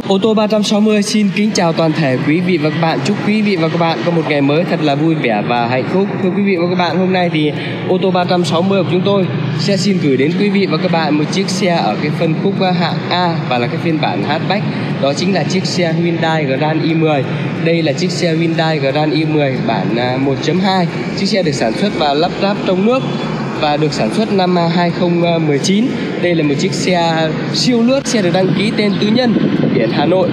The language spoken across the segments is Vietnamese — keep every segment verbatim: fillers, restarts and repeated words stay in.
Ô tô ba trăm sáu mươi xin kính chào toàn thể quý vị và các bạn. Chúc quý vị và các bạn có một ngày mới thật là vui vẻ và hạnh phúc. Thưa quý vị và các bạn, hôm nay thì ô tô ba trăm sáu mươi của chúng tôi sẽ xin gửi đến quý vị và các bạn một chiếc xe ở cái phân khúc hạng A và là cái phiên bản hatchback. Đó chính là chiếc xe Hyundai Grand i mười. Đây là chiếc xe Hyundai Grand i mười bản một chấm hai. Chiếc xe được sản xuất và lắp ráp trong nước và được sản xuất năm hai không một chín. Đây là một chiếc xe siêu lướt, xe được đăng ký tên tư nhân, biển Hà Nội.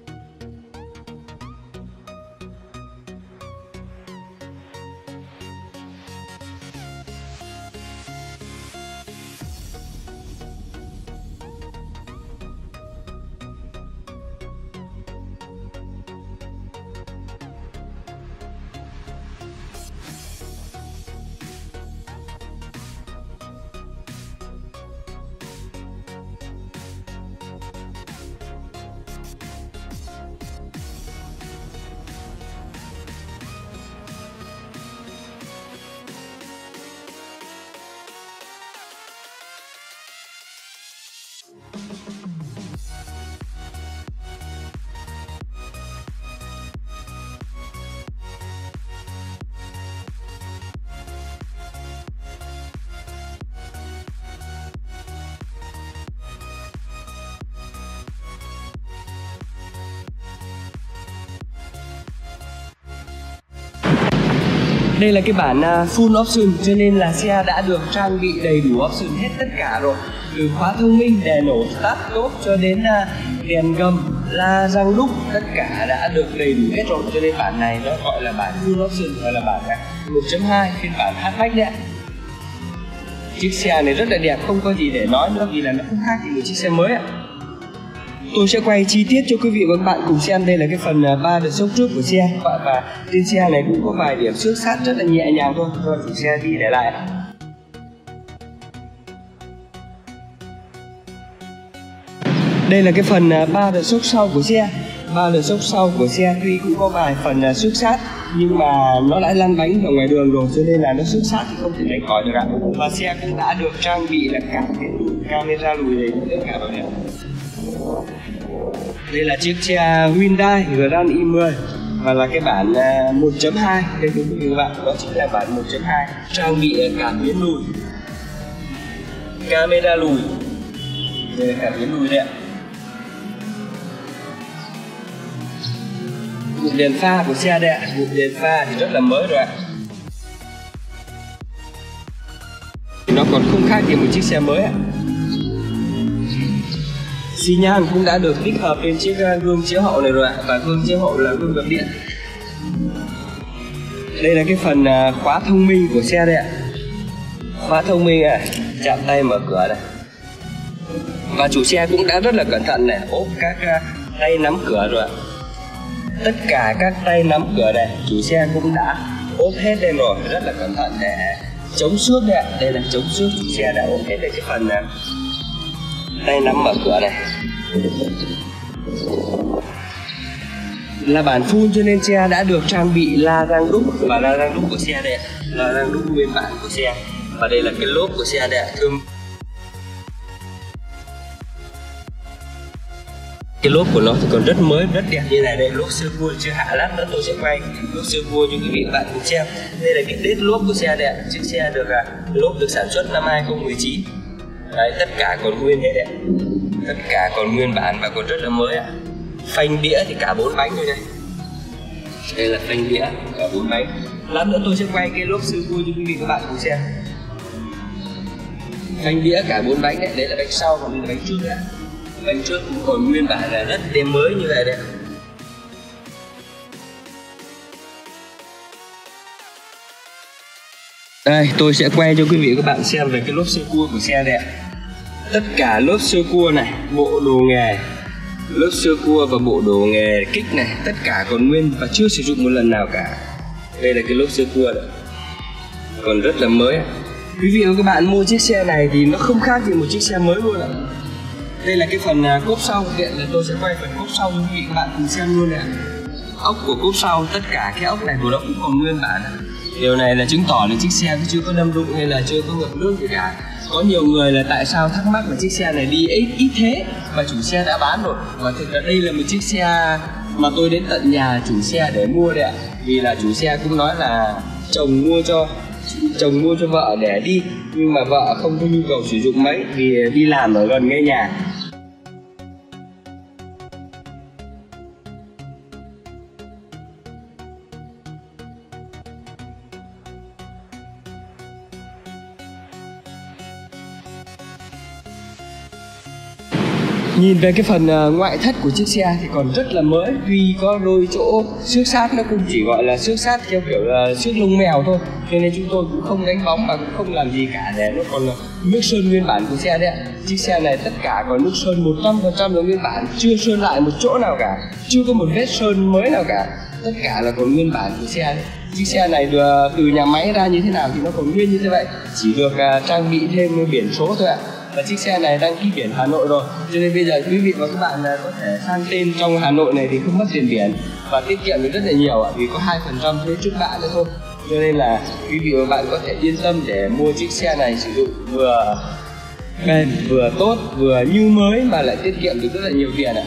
Đây là cái bản full option, cho nên là xe đã được trang bị đầy đủ option hết tất cả rồi. Từ khóa thông minh, đèn nổ start top cho đến đèn gầm, la răng đúc, tất cả đã được đầy đủ hết rồi. Cho nên bản này nó gọi là bản full option, gọi là bản một chấm hai, phiên bản hatchback đấy. Chiếc xe này rất là đẹp, không có gì để nói nữa vì là nó không khác gì một chiếc xe mới ạ. Tôi sẽ quay chi tiết cho quý vị và các bạn cùng xem. Đây là cái phần ba đợt sốc trước của xe, và trên xe này cũng có vài điểm xước sát rất là nhẹ nhàng thôi, do chủ xe đi để lại. Đây là cái phần ba đợt sốc sau của xe. Ba đợt sốc sau của xe tuy cũng có vài phần xước sát nhưng mà nó đã lăn bánh ở ngoài đường rồi, cho nên là nó xước sát thì không thể tránh khỏi được ạ. Và xe cũng đã được trang bị là cả cái camera lùi đầy đủ tất cả vào đều. Đây là chiếc xe Hyundai Grand i mười và là cái bản một chấm hai. Đây thưa quý vị và các bạn, đó chính là bản một chấm hai, trang bị cảm biến lùi, camera lùi. Đây là cảm biến lùi đấy ạ. Cụm đèn pha của xe đây ạ, cụm đèn pha thì rất là mới rồi ạ. Nó còn không khác gì một chiếc xe mới ạ. Xi nhan cũng đã được tích hợp lên chiếc gương chiếu hậu này rồi ạ, và gương chiếu hậu là gương gập điện. Đây là cái phần khóa thông minh của xe đây ạ. Khóa thông minh ạ, chạm tay mở cửa này. Và chủ xe cũng đã rất là cẩn thận này, ốp các tay nắm cửa rồi ạ. Tất cả các tay nắm cửa này chủ xe cũng đã ốp hết lên rồi, rất là cẩn thận để chống xước đây ạ. Đây là chống xước, chủ xe đã ốp hết đây cái phần tay nắm mở cửa này. Là bản full cho nên xe đã được trang bị la răng đúc, và la răng đúc của xe đây, la răng đúc nguyên bản của xe. Và đây là cái lốp của xe đây. Thưa cái lốp của nó thì còn rất mới, rất đẹp như này đây, lốp sơ cua chưa hạ lát nữa tôi sẽ quay lốp sơ cua cho quý vị và bạn cùng xem. Đây là cái đết lốp của xe đây, chiếc xe được lốp được sản xuất năm hai không một chín. Đấy, tất cả còn nguyên hết đấy, tất cả còn nguyên bản và còn rất là mới ạ. Phanh đĩa thì cả bốn bánh thôi đây. Đây là phanh đĩa cả bốn bánh. Lát nữa tôi sẽ quay cái lốp sơ cua cho quý vị và các bạn cùng xem. Phanh đĩa cả bốn bánh đấy, đấy là bánh sau, còn đây là bánh trước đấy. Bánh trước cũng còn nguyên bản là rất đẹp mới như vậy đấy. Đây, tôi sẽ quay cho quý vị và các bạn xem về cái lốp sơ cua của xe đây. Tất cả lốp sơ cua này, bộ đồ nghề, lốp sơ cua và bộ đồ nghề kích này, tất cả còn nguyên và chưa sử dụng một lần nào cả. Đây là cái lốp sơ cua đấy, còn rất là mới. Quý vị và các bạn mua chiếc xe này thì nó không khác gì một chiếc xe mới luôn ạ. Đây là cái phần cốp sau, hiện là tôi sẽ quay phần cốp sau cho quý vị và các bạn cùng xem luôn ạ. Ốc của cốp sau, tất cả cái ốc này của nó cũng còn nguyên bản. Điều này là chứng tỏ là chiếc xe chưa có đâm đụng hay là chưa có ngập nước gì cả. Có nhiều người là tại sao thắc mắc là chiếc xe này đi ít, ít thế mà chủ xe đã bán rồi. Và thực ra đây là một chiếc xe mà tôi đến tận nhà chủ xe để mua đấy ạ. Vì là chủ xe cũng nói là chồng mua cho chồng mua cho vợ để đi, nhưng mà vợ không có nhu cầu sử dụng mấy vì đi làm ở gần ngay nhà. Nhìn về cái phần ngoại thất của chiếc xe thì còn rất là mới. Tuy có đôi chỗ xước sát nó cũng chỉ gọi là xước sát theo kiểu là xước lông mèo thôi, cho nên chúng tôi cũng không đánh bóng mà cũng không làm gì cả, để nó còn là nước sơn nguyên bản của xe đấy ạ. Chiếc xe này tất cả còn nước sơn một trăm phần trăm là nguyên bản, chưa sơn lại một chỗ nào cả, chưa có một vết sơn mới nào cả, tất cả là còn nguyên bản của xe đấy. Chiếc xe này được từ nhà máy ra như thế nào thì nó còn nguyên như thế vậy, chỉ được uh, trang bị thêm biển số thôi ạ. Và chiếc xe này đăng ký biển Hà Nội rồi, cho nên bây giờ quý vị và các bạn có thể sang tên trong Hà Nội này thì không mất tiền biển và tiết kiệm được rất là nhiều ạ, vì có hai phần trăm thuế trước bạ nữa thôi. Cho nên là quý vị và các bạn có thể yên tâm để mua chiếc xe này sử dụng vừa bền, vừa tốt, vừa như mới mà lại tiết kiệm được rất là nhiều tiền ạ.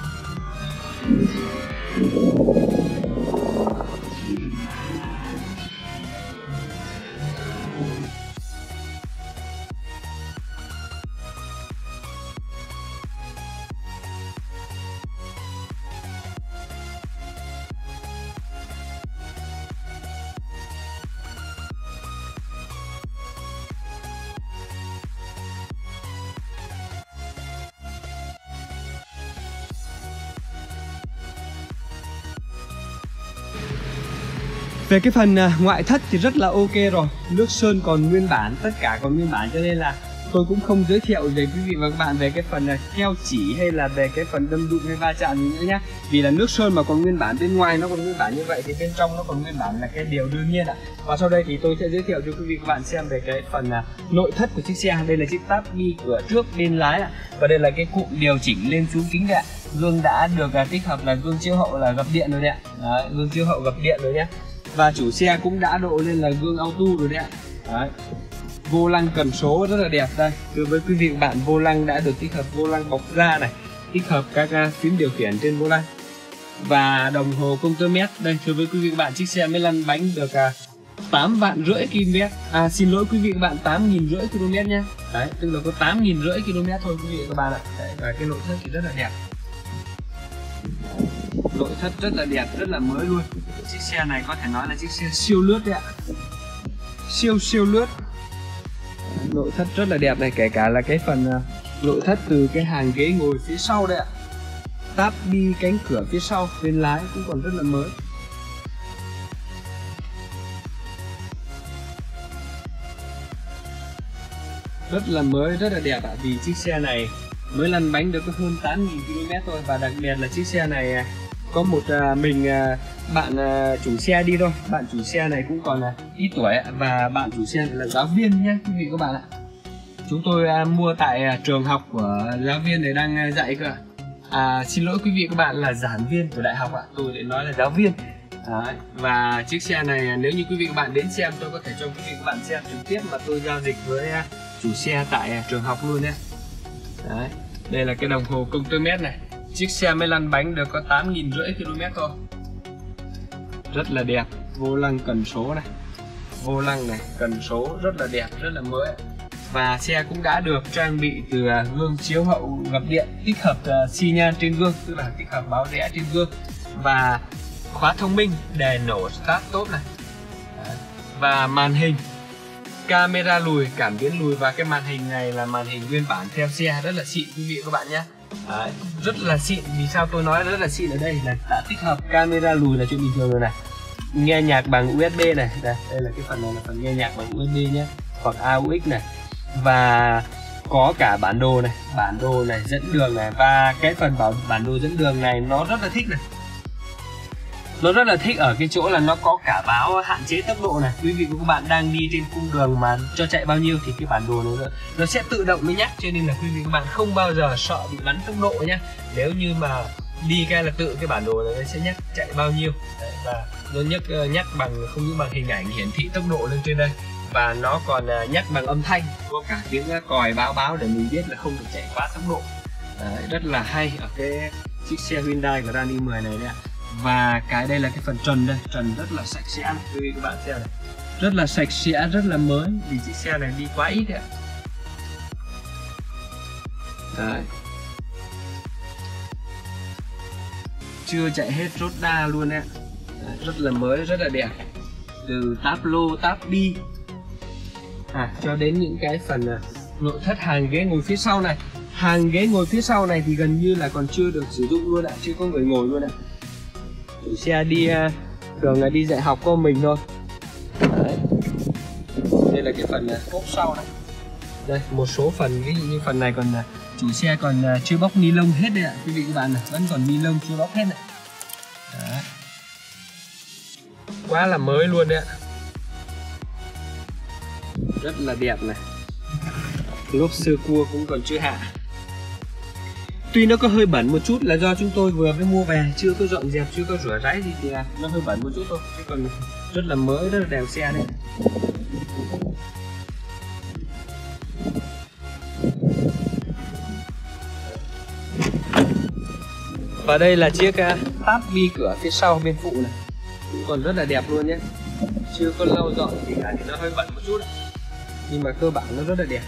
Về cái phần ngoại thất thì rất là ok rồi, nước sơn còn nguyên bản, tất cả còn nguyên bản, cho nên là tôi cũng không giới thiệu về quý vị và các bạn về cái phần keo chỉ hay là về cái phần đâm đụng hay va chạm gì nữa nhé. Vì là nước sơn mà còn nguyên bản, bên ngoài nó còn nguyên bản như vậy thì bên trong nó còn nguyên bản là cái điều đương nhiên ạ. Và sau đây thì tôi sẽ giới thiệu cho quý vị và các bạn xem về cái phần nội thất của chiếc xe. Đây là chiếc táp bi cửa trước bên lái ạ, và đây là cái cụm điều chỉnh lên xuống kính đấy ạ. Gương đã được tích hợp là gương chiếu hậu là gập điện rồi đấy ạ. Đấy, gương chiếu hậu gập điện rồi nhé. Và chủ xe cũng đã độ lên là gương auto rồi đấy ạ. Đấy. Vô lăng cần số rất là đẹp đây. Đối với quý vị và bạn, vô lăng đã được tích hợp vô lăng bọc da này, tích hợp các phím điều khiển trên vô lăng. Và đồng hồ công tơ mét đây. Đối với quý vị và bạn, chiếc xe mới lăn bánh được tám vạn rưỡi km. À xin lỗi quý vị và bạn, tám nghìn rưỡi km nhé. Đấy, tức là có tám nghìn rưỡi km thôi quý vị và các bạn ạ. Đấy, và cái nội thất thì rất là đẹp. Nội thất rất là đẹp, rất là mới luôn. Chiếc xe này có thể nói là chiếc xe siêu lướt đấy ạ. Siêu siêu lướt. Nội thất rất là đẹp này, kể cả là cái phần nội thất từ cái hàng ghế ngồi phía sau đây ạ. Táp bi cánh cửa phía sau bên lái cũng còn rất là mới. Rất là mới, rất là đẹp ạ. Vì chiếc xe này mới lăn bánh được có hơn tám nghìn km thôi. Và đặc biệt là chiếc xe này có một à, mình à, bạn à, chủ xe đi thôi. Bạn chủ xe này cũng còn à, ít tuổi ạ. Và bạn chủ xe này là giáo viên nhé quý vị các bạn ạ. Chúng tôi à, mua tại à, trường học của giáo viên này đang à, dạy cơ. À, xin lỗi quý vị các bạn, là giảng viên của đại học ạ. Tôi lại nói là giáo viên. Đấy. Và chiếc xe này nếu như quý vị các bạn đến xem, tôi có thể cho quý vị các bạn xem trực tiếp mà tôi giao dịch với à, chủ xe tại à, trường học luôn nhé. Đấy. Đây là cái đồng hồ công tơ mét này. Chiếc xe mới lăn bánh được có tám nghìn rưỡi km thôi. Rất là đẹp. Vô lăng cần số này, vô lăng này, cần số rất là đẹp, rất là mới. Và xe cũng đã được trang bị từ gương chiếu hậu gập điện, tích hợp uh, xi nhan trên gương, tức là tích hợp báo rẽ trên gương, và khóa thông minh, đèn nổ start tốt này. Đấy. Và màn hình camera lùi, cảm biến lùi, và cái màn hình này là màn hình nguyên bản theo xe, rất là xịn quý vị các bạn nhé. Đấy, rất là xịn. Vì sao tôi nói rất là xịn ở đây là đã tích hợp camera lùi là chuyện bình thường rồi này. Nghe nhạc bằng u ét bê này, đây, đây là cái phần này là phần nghe nhạc bằng u ét bê nhé, hoặc a u ích này. Và có cả bản đồ này, bản đồ này, dẫn đường này. Và cái phần bảo bản đồ dẫn đường này nó rất là thích này. Nó rất là thích ở cái chỗ là nó có cả báo hạn chế tốc độ này. Quý vị và các bạn đang đi trên cung đường mà cho chạy bao nhiêu thì cái bản đồ này nó, nó sẽ tự động nó nhắc, cho nên là quý vị và các bạn không bao giờ sợ bị bắn tốc độ nhé. Nếu như mà đi cái là tự cái bản đồ này nó sẽ nhắc chạy bao nhiêu. Đấy, và nó nhắc nhắc bằng không những bằng hình ảnh hiển thị tốc độ lên trên đây, và nó còn nhắc bằng âm thanh, có cả tiếng còi báo báo để mình biết là không được chạy quá tốc độ. Đấy, rất là hay ở cái chiếc xe Hyundai Grand i mười này đấy ạ. Và cái đây là cái phần trần đây, trần rất là sạch sẽ này, quý vị các bạn xem này, rất là sạch sẽ, rất là mới, vì chiếc xe này đi quá ít đấy ạ. Đấy, chưa chạy hết rốt đa luôn đấy, rất là mới, rất là đẹp, từ táp lô, táp bi à, cho đến những cái phần nội thất hàng ghế ngồi phía sau này. Hàng ghế ngồi phía sau này thì gần như là còn chưa được sử dụng luôn ạ, chưa có người ngồi luôn ạ. Chủ xe đi thường là đi dạy học con mình thôi. Đấy, đây là cái phần cốp sau này. Đây, một số phần ví dụ như phần này còn chủ xe còn chưa bóc ni lông hết đây ạ, quý vị các bạn này, vẫn còn ni lông chưa bóc hết này. Đấy, quá là mới luôn đấy ạ, rất là đẹp này. Lốp sơ cua cũng còn chưa hạ. Tuy nó có hơi bẩn một chút là do chúng tôi vừa mới mua về, chưa có dọn dẹp, chưa có rửa ráy gì thì nó hơi bẩn một chút thôi, chứ còn rất là mới, rất là đẹp xe đấy. Và đây là chiếc táp bi cửa phía sau bên phụ này, cũng còn rất là đẹp luôn nhé. Chưa có lau dọn gì cả thì nó hơi bẩn một chút, nhưng mà cơ bản nó rất là đẹp.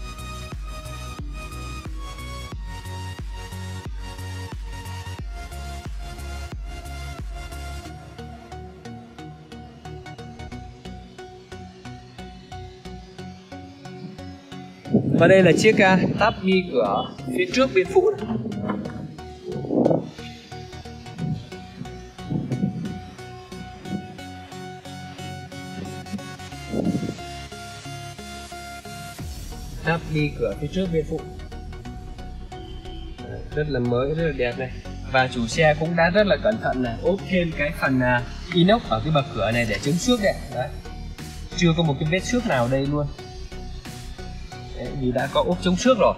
Và đây là chiếc uh, táp bi cửa phía trước bên phụ này. Táp bi cửa phía trước bên phụ, rất là mới, rất là đẹp này. Và chủ xe cũng đã rất là cẩn thận này, ốp thêm cái phần uh, inox ở cái bậc cửa này để chống xước đấy. Đấy, chưa có một cái vết xước nào đây luôn. Đấy, vì đã có ốp chống xước rồi.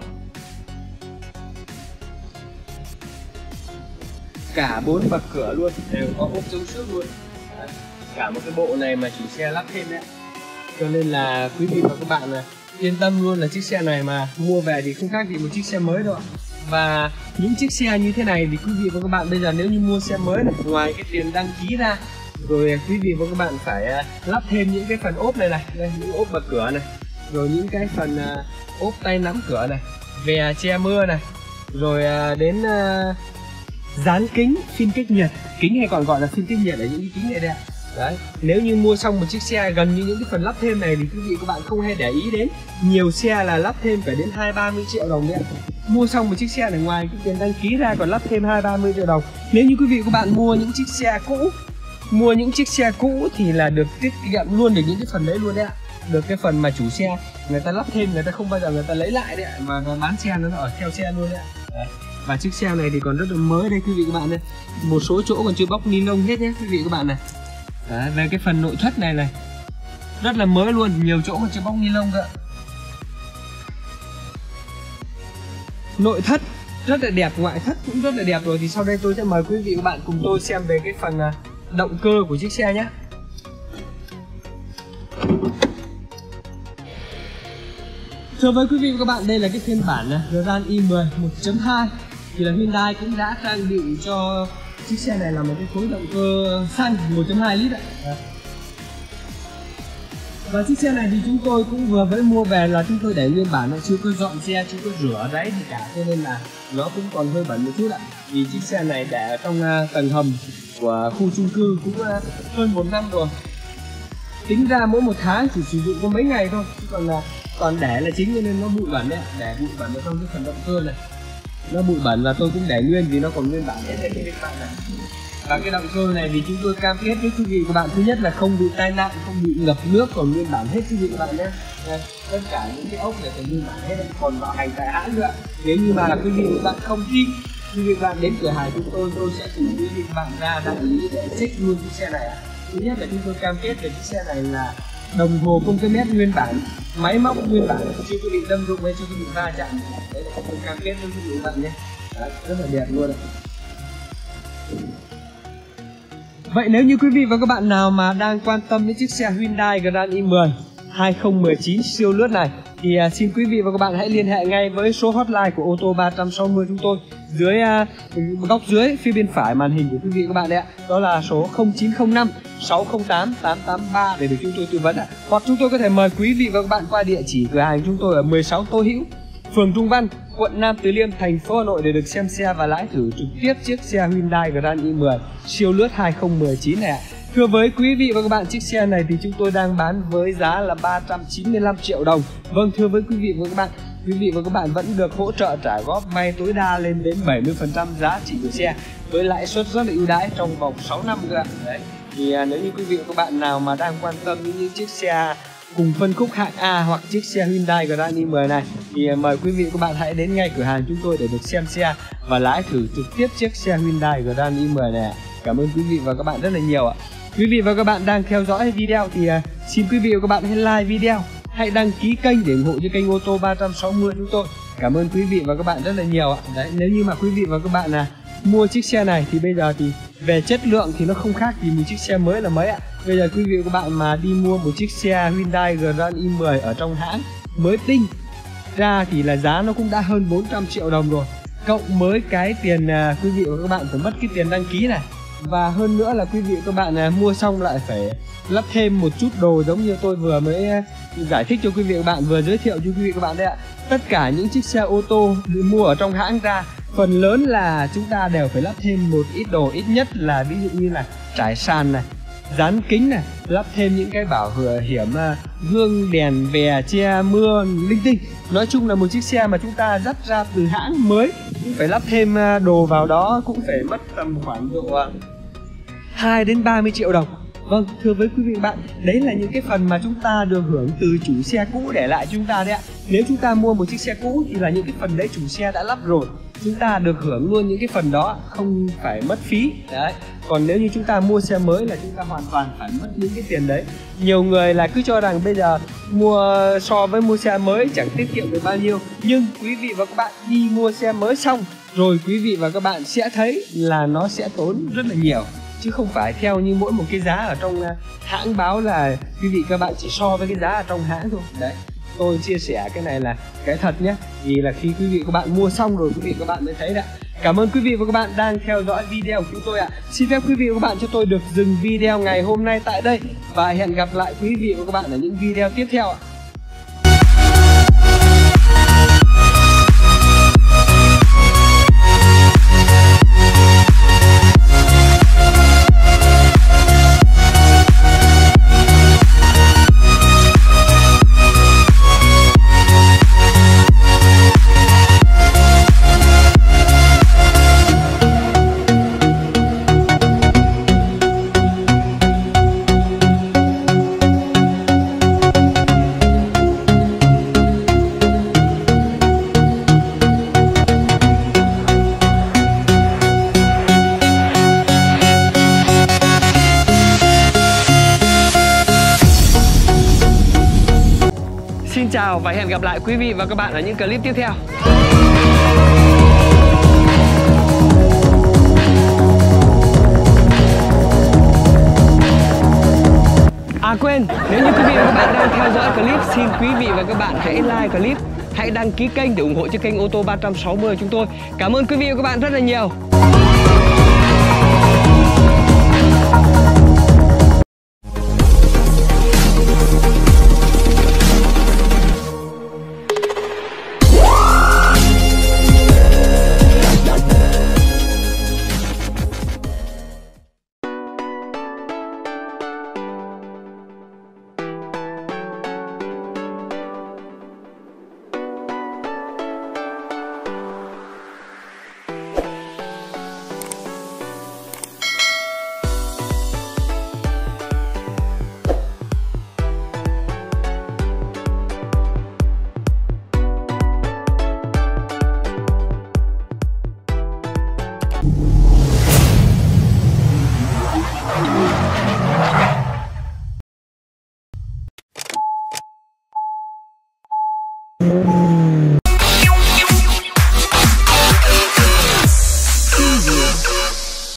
Cả bốn bậc cửa luôn đều có ốp chống xước luôn. Đấy, cả một cái bộ này mà chủ xe lắp thêm đấy, cho nên là quý vị và các bạn này yên tâm luôn là chiếc xe này mà mua về thì không khác gì một chiếc xe mới đâu ạ. Và những chiếc xe như thế này thì quý vị và các bạn bây giờ nếu như mua xe mới này, ngoài cái tiền đăng ký ra, rồi quý vị và các bạn phải lắp thêm những cái phần ốp này này, đây, những ốp bậc cửa này, rồi những cái phần ốp tay nắm cửa này, vè che mưa này, rồi đến dán kính phim cách nhiệt, kính hay còn gọi là phim cách nhiệt ở những cái kính này đây ạ. Đấy, nếu như mua xong một chiếc xe gần như những cái phần lắp thêm này thì quý vị các bạn không hề để ý đến, nhiều xe là lắp thêm phải đến hai ba mươi triệu đồng đấy ạ. Mua xong một chiếc xe này ngoài cái tiền đăng ký ra còn lắp thêm hai ba mươi triệu đồng. Nếu như quý vị các bạn mua những chiếc xe cũ, mua những chiếc xe cũ thì là được tiết kiệm luôn được những cái phần đấy luôn đấy ạ. Được cái phần mà chủ xe người ta lắp thêm, người ta không bao giờ người ta lấy lại đấy ạ, mà bán xe nó ở theo xe luôn đấy ạ. Đấy. Và chiếc xe này thì còn rất là mới đây quý vị các bạn đây, một số chỗ còn chưa bóc ni lông hết nhé quý vị các bạn này. Đấy, về cái phần nội thất này này rất là mới luôn, nhiều chỗ còn chưa bóc ni lông cơ. Nội thất rất là đẹp, ngoại thất cũng rất là đẹp rồi. Thì sau đây tôi sẽ mời quý vị và các bạn cùng tôi xem về cái phần động cơ của chiếc xe nhé. Thưa với quý vị và các bạn, đây là cái phiên bản Grand i mười một chấm hai thì là Hyundai cũng đã trang bị cho chiếc xe này là một cái khối động cơ xăng một chấm hai lít ạ. Và chiếc xe này thì chúng tôi cũng vừa mới mua về là chúng tôi để nguyên bản, nó chưa có dọn xe, chưa có rửa ráy gì cả, cho nên là nó cũng còn hơi bẩn một chút ạ. Vì chiếc xe này để ở trong tầng hầm của khu chung cư cũng hơn một năm rồi. Tính ra mỗi một tháng chỉ sử dụng có mấy ngày thôi, chứ còn là còn để là chính, cho nên nó bụi bẩn đấy, để bụi bẩn ở trong cái phần động cơ này. Nó bụi bẩn và tôi cũng để nguyên vì nó còn nguyên bản hết đây các bạn này. Và cái động cơ này thì chúng tôi cam kết với quý vị các bạn, thứ nhất là không bị tai nạn, không bị ngập nước, còn nguyên bản hết quý vị các bạn nhé. Tất cả những cái ốc này còn nguyên bản hết, còn bảo hành tại hãng nữa. Nếu như mà là quý vị các bạn không tin, quý vị các bạn đến cửa hàng chúng tôi, tôi sẽ cùng quý vị các bạn ra đại lý để check luôn chiếc xe này. Thứ nhất là chúng tôi cam kết về chiếc xe này là đồng hồ công tơ mét nguyên bản, máy móc nguyên bản, chưa có bị đâm đụng hay chưa có bị va chạm. Đấy là chúng tôi cam kết với quý vị các bạn nhé. Đấy, rất là đẹp luôn ạ. Vậy nếu như quý vị và các bạn nào mà đang quan tâm đến chiếc xe Hyundai Grand i mười hai không một chín siêu lướt này thì uh, xin quý vị và các bạn hãy liên hệ ngay với số hotline của ô tô ba trăm sáu mươi chúng tôi dưới uh, góc dưới phía bên phải màn hình của quý vị và các bạn đấy ạ. Đó là số không chín không năm sáu không tám tám tám ba để được chúng tôi tư vấn ạ. Hoặc chúng tôi có thể mời quý vị và các bạn qua địa chỉ cửa hàng chúng tôi ở mười sáu Tô Hữu, phường Trung Văn, quận Nam Từ Liêm, thành phố Hà Nội để được xem xe và lái thử trực tiếp chiếc xe Hyundai Grand i mười siêu lướt hai không một chín này ạ. Thưa với quý vị và các bạn, chiếc xe này thì chúng tôi đang bán với giá là ba trăm chín mươi lăm triệu đồng. Vâng, thưa với quý vị và các bạn, quý vị và các bạn vẫn được hỗ trợ trả góp vay tối đa lên đến bảy mươi phần trăm giá trị của xe với lãi suất rất là ưu đãi trong vòng sáu năm cơ ạ. Đấy. Thì à, nếu như quý vị và các bạn nào mà đang quan tâm đến những chiếc xe cùng phân khúc hạng A hoặc chiếc xe Hyundai Grand i mười này thì à, mời quý vị và các bạn hãy đến ngay cửa hàng chúng tôi để được xem xe và lái thử trực tiếp chiếc xe Hyundai Grand i mười này. Cảm ơn quý vị và các bạn rất là nhiều ạ. Quý vị và các bạn đang theo dõi video thì uh, xin quý vị và các bạn hãy like video, hãy đăng ký kênh để ủng hộ cho kênh ô tô ba trăm sáu mươi chúng tôi. Cảm ơn quý vị và các bạn rất là nhiều ạ. Đấy, nếu như mà quý vị và các bạn là mua chiếc xe này thì bây giờ thì về chất lượng thì nó không khác gì một chiếc xe mới là mấy ạ. Bây giờ quý vị và các bạn mà đi mua một chiếc xe Hyundai Grand i mười ở trong hãng mới tinh ra thì là giá nó cũng đã hơn bốn trăm triệu đồng rồi. Cộng với cái tiền uh, quý vị và các bạn phải mất cái tiền đăng ký này. Và hơn nữa là quý vị các bạn à, mua xong lại phải lắp thêm một chút đồ giống như tôi vừa mới giải thích cho quý vị các bạn, vừa giới thiệu cho quý vị các bạn đấy ạ. Tất cả những chiếc xe ô tô mua ở trong hãng ra, phần lớn là chúng ta đều phải lắp thêm một ít đồ, ít nhất là ví dụ như là trải sàn này, dán kính này, lắp thêm những cái bảo hiểm gương đèn vè che mưa linh tinh. Nói chung là một chiếc xe mà chúng ta dắt ra từ hãng mới cũng phải lắp thêm đồ vào đó, cũng phải mất tầm khoảng độ hai đến ba mươi triệu đồng. Vâng, thưa với quý vị và bạn, đấy là những cái phần mà chúng ta được hưởng từ chủ xe cũ để lại chúng ta đấy ạ. Nếu chúng ta mua một chiếc xe cũ thì là những cái phần đấy chủ xe đã lắp rồi, chúng ta được hưởng luôn những cái phần đó, không phải mất phí. Đấy. Còn nếu như chúng ta mua xe mới là chúng ta hoàn toàn phải mất những cái tiền đấy. Nhiều người là cứ cho rằng bây giờ mua so với mua xe mới chẳng tiết kiệm được bao nhiêu. Nhưng quý vị và các bạn đi mua xe mới xong rồi quý vị và các bạn sẽ thấy là nó sẽ tốn rất là nhiều, chứ không phải theo như mỗi một cái giá ở trong hãng báo là quý vị các bạn chỉ so với cái giá ở trong hãng thôi. Đấy, tôi chia sẻ cái này là cái thật nhé, vì là khi quý vị các bạn mua xong rồi quý vị các bạn mới thấy đấy. Cảm ơn quý vị và các bạn đang theo dõi video của chúng tôi ạ. Xin phép quý vị và các bạn cho tôi được dừng video ngày hôm nay tại đây và hẹn gặp lại quý vị và các bạn ở những video tiếp theo ạ. Xin chào và hẹn gặp lại quý vị và các bạn ở những clip tiếp theo. À quên, nếu như quý vị và các bạn đang theo dõi clip, xin quý vị và các bạn hãy like clip, hãy đăng ký kênh để ủng hộ cho kênh ô tô ba trăm sáu mươi chúng tôi. Cảm ơn quý vị và các bạn rất là nhiều.